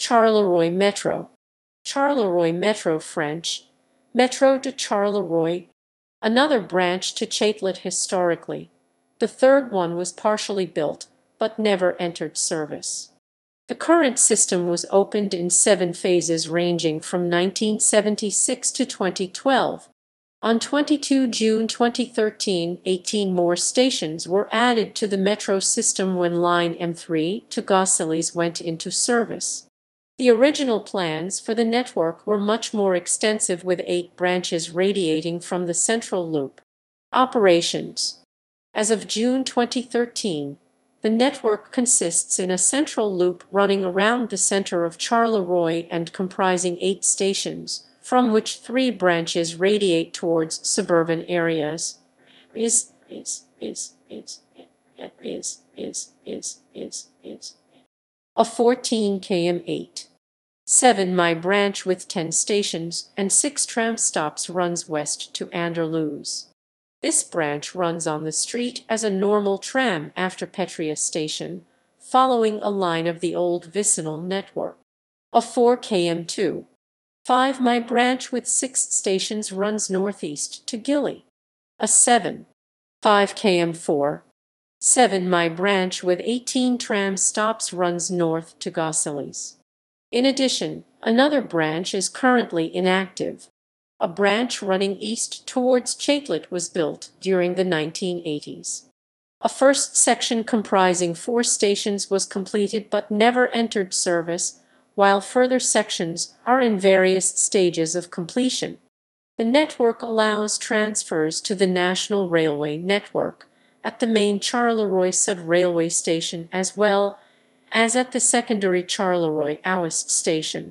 Charleroi Metro. Charleroi Metro French, Métro de Charleroi, another branch to Chatelet historically. The third one was partially built, but never entered service. The current system was opened in 7 phases ranging from 1976 to 2012. On 22 June 2013, 18 more stations were added to the metro system when Line M3 to Gosselies went into service. The original plans for the network were much more extensive, with 8 branches radiating from the central loop. Operations. As of June 2013, the network consists in a central loop running around the center of Charleroi and comprising 8 stations, from which 3 branches radiate towards suburban areas. A 14 km 8.7 mi branch with 10 stations and 6 tram stops runs west to Anderloos. This branch runs on the street as a normal tram after Petria station, following a line of the old vicinal network. A 4 km 2.5 mi branch with 6 stations runs northeast to Gilly. A 7.5 km 4.7 mi branch with 18 tram stops runs north to Gosselies. In addition, another branch is currently inactive. A branch running east towards Chatelet was built during the 1980s. A first section comprising 4 stations was completed but never entered service, while further sections are in various stages of completion. The network allows transfers to the National Railway network at the main Charleroi Sud railway station as well as at the secondary Charleroi Ouest station.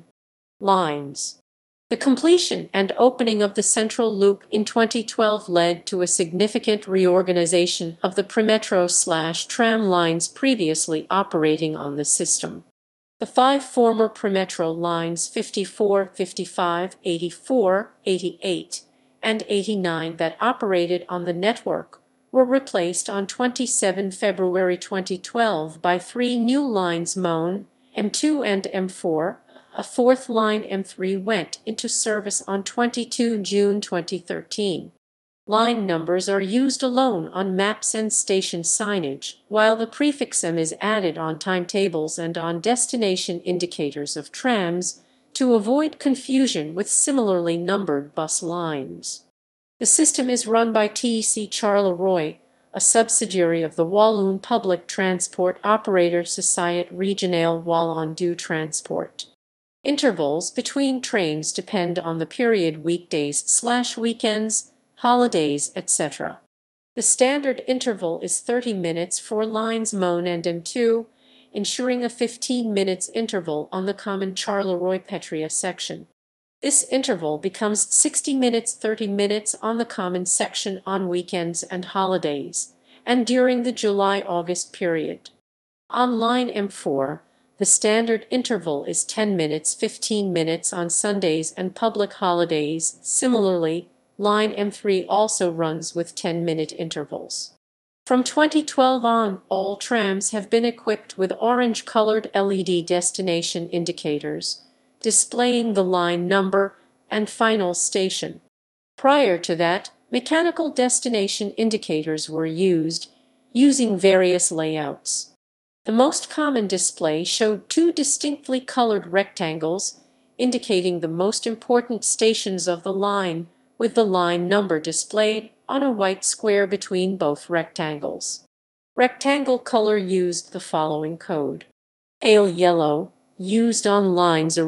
Lines. The completion and opening of the central loop in 2012 led to a significant reorganization of the Premetro/tram lines previously operating on the system. The 5 former Premetro lines 54, 55, 84, 88, and 89 that operated on the network were replaced on 27 February 2012 by 3 new lines Mone, M2 and M4. A 4th line M3 went into service on 22 June 2013. Line numbers are used alone on maps and station signage, while the prefix M is added on timetables and on destination indicators of trams to avoid confusion with similarly numbered bus lines. The system is run by TEC Charleroi, a subsidiary of the Walloon public transport operator Société Régionale Wallon du Transport. Intervals between trains depend on the period, weekdays/weekends, holidays, etc. The standard interval is 30 minutes for lines Mone and M2, ensuring a 15 minutes interval on the common Charleroi-Petria section. This interval becomes 60 minutes 30 minutes on the common section on weekends and holidays, and during the July-August period. On line M4, the standard interval is 10 minutes 15 minutes on Sundays and public holidays. Similarly, line M3 also runs with 10-minute intervals. From 2012 on, all trams have been equipped with orange-colored LED destination indicators, displaying the line number and final station. Prior to that, mechanical destination indicators were used, using various layouts. The most common display showed 2 distinctly colored rectangles, indicating the most important stations of the line, with the line number displayed on a white square between both rectangles. Rectangle color used the following code. Pale yellow, used on lines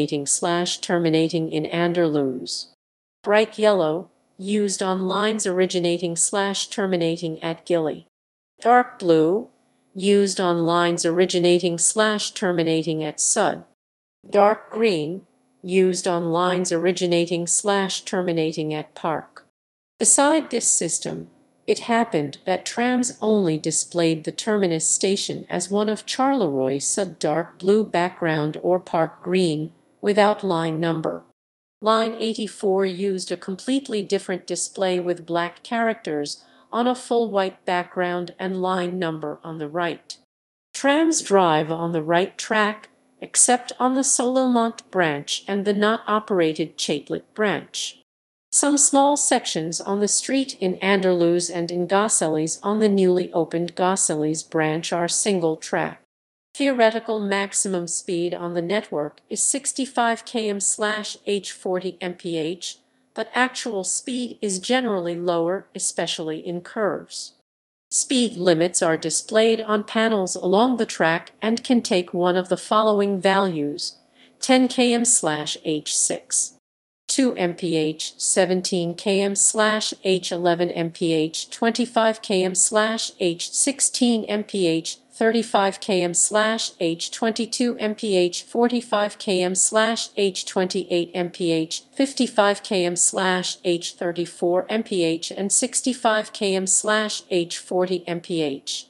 originating/terminating in Anderloos. Bright yellow, used on lines originating/terminating at Gilly. Dark blue, used on lines originating/terminating at Sud. Dark green, used on lines originating/terminating at Park. Beside this system, it happened that trams only displayed the terminus station as one of Charleroi Sud dark blue background or Park green, without line number. Line 84 used a completely different display with black characters on a full white background and line number on the right. Trams drive on the right track, except on the Solomont branch and the not-operated Chatelet branch. Some small sections on the street in Anderloos and in Gosselies on the newly opened Gosselies branch are single-track. Theoretical maximum speed on the network is 65 km/h 40 mph, but actual speed is generally lower, especially in curves. Speed limits are displayed on panels along the track and can take one of the following values: 10 km/h 6, 2 mph, 17 km/h 11 mph, 25 km/h 16 mph, 35 km/h 22 mph, 45 km/h 28 mph, 55 km/h 34 mph, and 65 km/h 40 mph.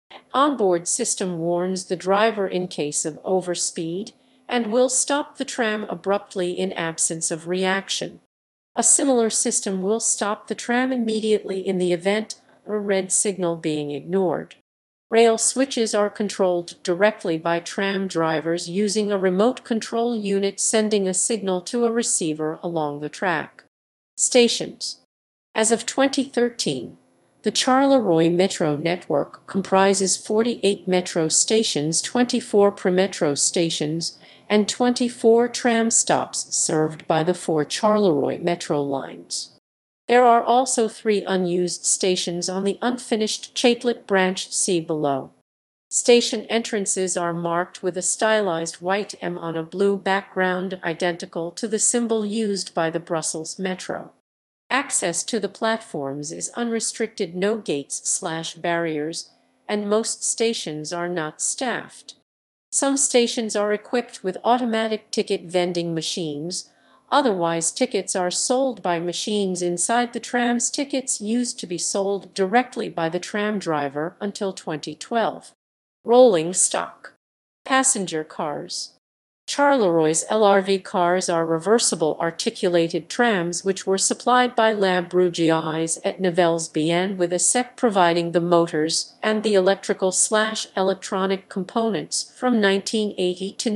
Onboard system warns the driver in case of overspeed and will stop the tram abruptly in absence of reaction. A similar system will stop the tram immediately in the event of a red signal being ignored. Rail switches are controlled directly by tram drivers using a remote control unit sending a signal to a receiver along the track. Stations. As of 2013, the Charleroi Metro network comprises 48 metro stations, 24 premetro stations, and 24 tram stops served by the 4 Charleroi metro lines. There are also 3 unused stations on the unfinished Chatelet branch, see below. Station entrances are marked with a stylized white M on a blue background identical to the symbol used by the Brussels Metro. Access to the platforms is unrestricted, no gates/barriers, and most stations are not staffed. Some stations are equipped with automatic ticket vending machines. Otherwise, tickets are sold by machines inside the trams. Tickets used to be sold directly by the tram driver until 2012. Rolling stock. Passenger cars. Charleroi LRV cars are reversible articulated trams which were supplied by La Brugeais at Nivelles-Bien, with ASEC providing the motors and the electrical/electronic components from 1980 to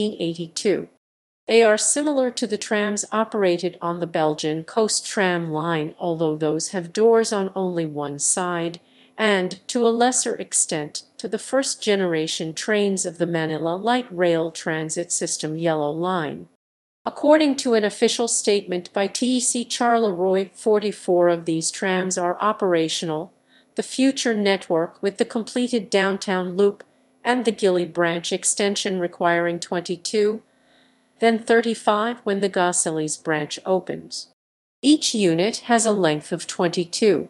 1982. They are similar to the trams operated on the Belgian Coast Tram line, although those have doors on only one side, and, to a lesser extent, to the first-generation trains of the Manila Light Rail Transit System Yellow Line. According to an official statement by TEC Charleroi, 44 of these trams are operational, the future network with the completed downtown loop and the Gilly branch extension requiring 22, then 35 when the Gosselies branch opens. Each unit has a length of 22,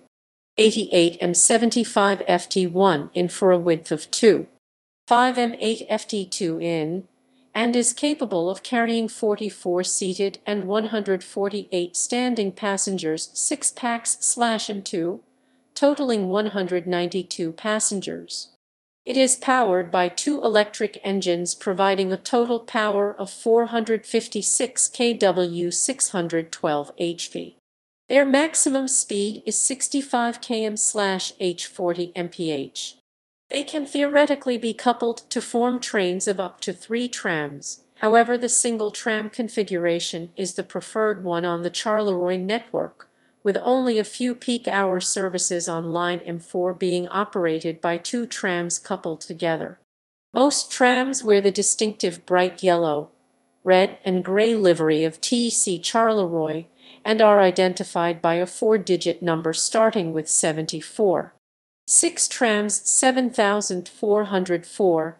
88 m 75 ft1 in for a width of 2, 5 m 8 ft2 in, and is capable of carrying 44 seated and 148 standing passengers, 6 packs/M2, totaling 192 passengers. It is powered by 2 electric engines providing a total power of 456 kW 612 HP. Their maximum speed is 65 km/h 40 mph. They can theoretically be coupled to form trains of up to 3 trams. However, the single tram configuration is the preferred one on the Charleroi network, with only a few peak-hour services on line M4 being operated by 2 trams coupled together. Most trams wear the distinctive bright yellow, red, and gray livery of TEC Charleroi and are identified by a 4-digit number starting with 74. 6 trams: 7404,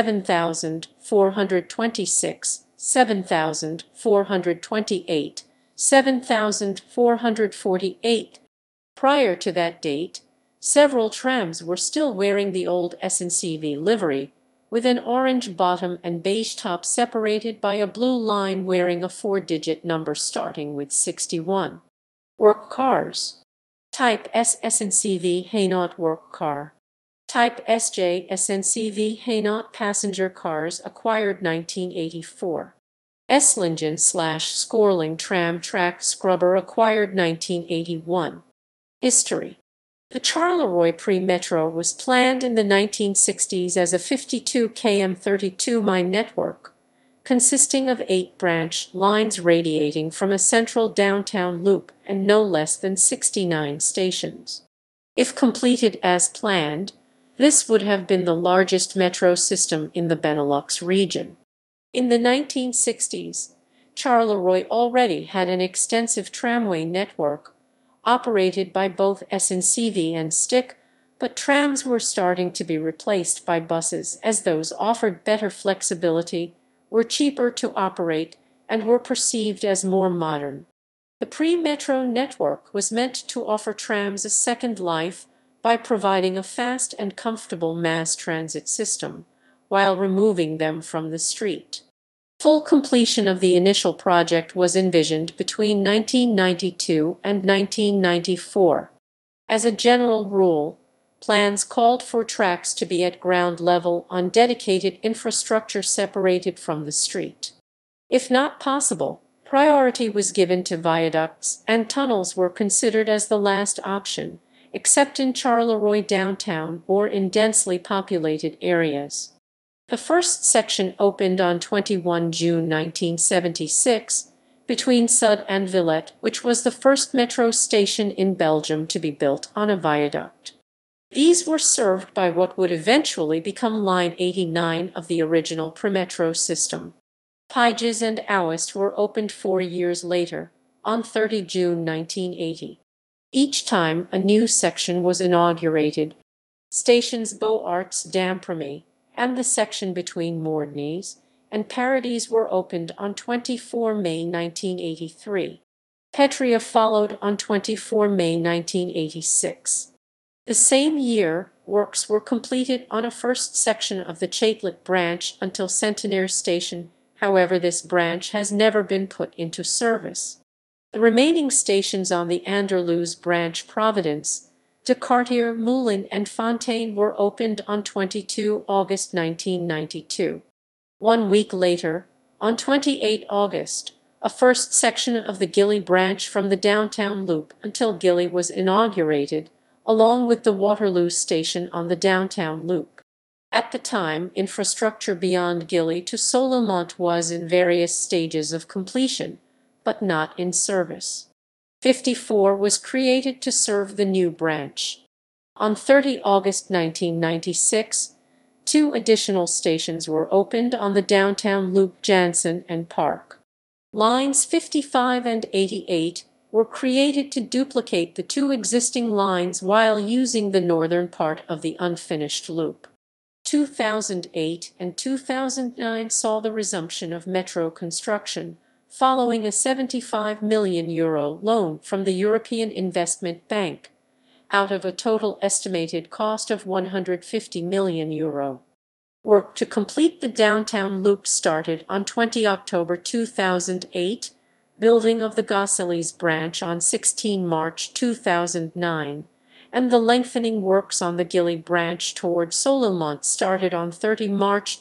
7426, 7428, 7448. Prior to that date, several trams were still wearing the old SNCV livery, with an orange bottom and beige top separated by a blue line wearing a 4-digit number starting with 61. Work cars. Type S SNCV Hainaut work car. Type SJ SNCV Hainaut passenger cars acquired 1984. Esslingen/Scorling tram track scrubber acquired 1981. History. The Charleroi pre-metro was planned in the 1960s as a 52 km 32 mi network, consisting of 8 branch lines radiating from a central downtown loop and no less than 69 stations. If completed as planned, this would have been the largest metro system in the Benelux region. In the 1960s, Charleroi already had an extensive tramway network, operated by both SNCV and STIC, but trams were starting to be replaced by buses as those offered better flexibility, were cheaper to operate, and were perceived as more modern. The pre-metro network was meant to offer trams a second life by providing a fast and comfortable mass transit system, while removing them from the street. Full completion of the initial project was envisioned between 1992 and 1994. As a general rule, plans called for tracks to be at ground level on dedicated infrastructure separated from the street. If not possible, priority was given to viaducts, and tunnels were considered as the last option, except in Charleroi downtown or in densely populated areas. The first section opened on 21 June 1976 between Sud and Villette, which was the first metro station in Belgium to be built on a viaduct. These were served by what would eventually become Line 89 of the original Premetro system. Pijs and Ouest were opened 4 years later, on 30 June 1980. Each time a new section was inaugurated. Stations Beaux Arts d'Ampremy and the section between Moordnies and Paradis were opened on 24 May 1983. Petria followed on 24 May 1986. The same year, works were completed on a first section of the Chatelet branch until Centenaire Station. However, this branch has never been put into service. The remaining stations on the Anderlues branch, Providence, De Cartier, Moulin, and Fontaine, were opened on 22 August 1992. 1 week later, on 28 August, a first section of the Gilly branch from the downtown loop until Gilly was inaugurated, along with the Waterloo station on the downtown loop. At the time, infrastructure beyond Gilly to Solomont was in various stages of completion, but not in service. 54 was created to serve the new branch. On 30 August 1996, 2 additional stations were opened on the downtown loop, Jansen and Park. Lines 55 and 88 were created to duplicate the 2 existing lines while using the northern part of the unfinished loop. 2008 and 2009 saw the resumption of metro construction, following a €75 million loan from the European Investment Bank, out of a total estimated cost of €150 million. Work to complete the downtown loop started on 20 October 2008, building of the Gosselies branch on 16 March 2009, and the lengthening works on the Gilly branch toward Solomont started on 30 March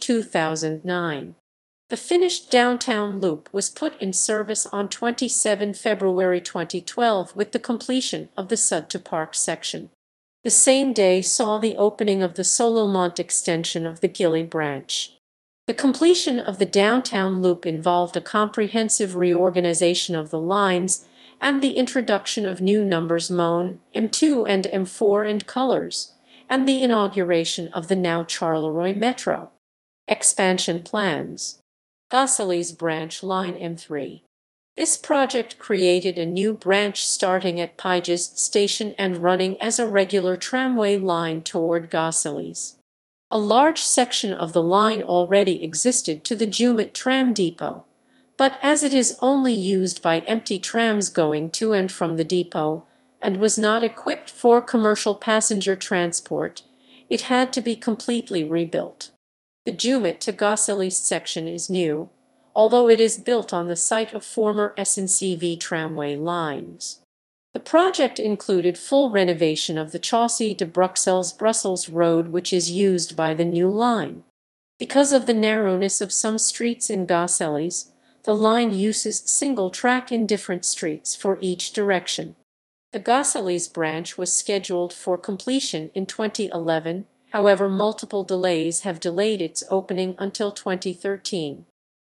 2009. The finished downtown loop was put in service on 27 February 2012 with the completion of the Sud to Park section. The same day saw the opening of the Solomont extension of the Gilly branch. The completion of the downtown loop involved a comprehensive reorganization of the lines and the introduction of new numbers MON, M2 and M4 and colors, and the inauguration of the now Charleroi Metro. Expansion plans. Gosselies branch line M3. This project created a new branch starting at Pijs station and running as a regular tramway line toward Gosselies. A large section of the line already existed to the Jumet tram depot, but as it is only used by empty trams going to and from the depot, and was not equipped for commercial passenger transport, it had to be completely rebuilt. The Jumet to Gosselies section is new, although it is built on the site of former SNCV tramway lines. The project included full renovation of the Chaussee de Bruxelles road, which is used by the new line. Because of the narrowness of some streets in Gosselies, the line uses single track in different streets for each direction. The Gosselies branch was scheduled for completion in 2011, however multiple delays have delayed its opening until 2013.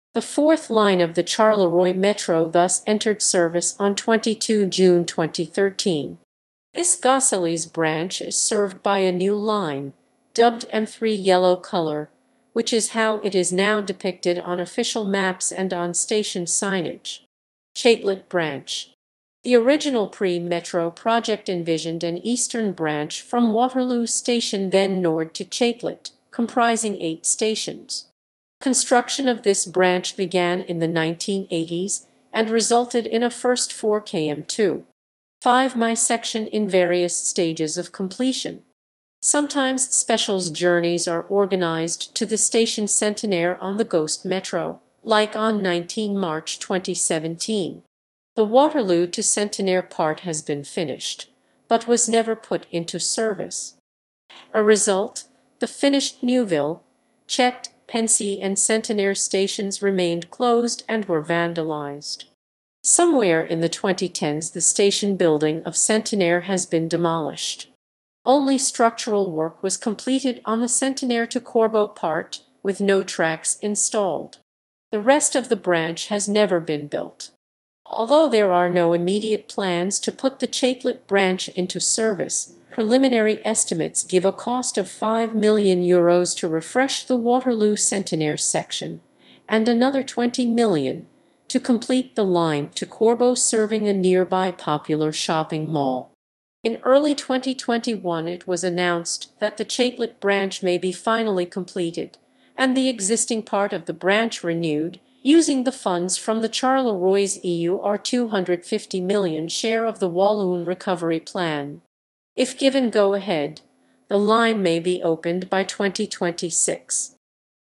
The fourth line of the Charleroi Metro thus entered service on 22 June 2013. This Gosselies branch is served by a new line, dubbed M3 yellow color, which is how it is now depicted on official maps and on station signage. Chatelet branch. The original pre-metro project envisioned an eastern branch from Waterloo Station then north to Chatelet, comprising 8 stations. Construction of this branch began in the 1980s and resulted in a first 4 km 2.5 mi section in various stages of completion. Sometimes specials journeys are organized to the station Centenaire on the Ghost Metro, like on 19 March 2017. The Waterloo to Centenaire part has been finished, but was never put into service. A result, the finished Newville, Chet, Pensy and Centenaire stations remained closed and were vandalized. Somewhere in the 2010s the station building of Centenaire has been demolished. Only structural work was completed on the Centenaire to Corbeau part, with no tracks installed. The rest of the branch has never been built. Although there are no immediate plans to put the Chatelet branch into service, preliminary estimates give a cost of €5 million to refresh the Waterloo Centenaire section, and another €20 million to complete the line to Corbeau serving a nearby popular shopping mall. In early 2021 it was announced that the Chatelet branch may be finally completed, and the existing part of the branch renewed, using the funds from the Charleroi EUR 250 million share of the Walloon Recovery Plan. If given go-ahead, the line may be opened by 2026.